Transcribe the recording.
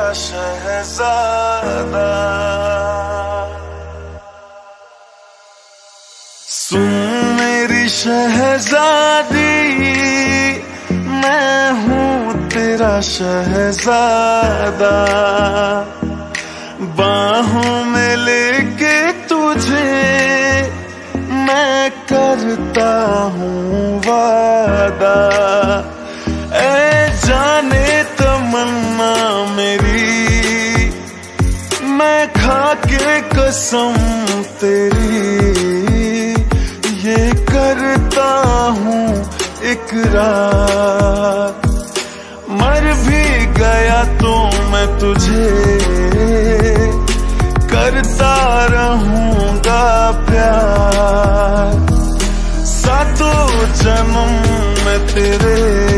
तेरा शहजादा। सुन मेरी शहजादी, मैं हूँ तेरा शहजादा। बाहों में लेके तुझे मैं करता हूँ वादा। ऐ जाने तमन्ना मेरी, मैं खा के कसम तेरी ये करता हूँ इकरार। मर भी गया तो मैं तुझे करता रहूंगा प्यार। सातों जन्म में तेरे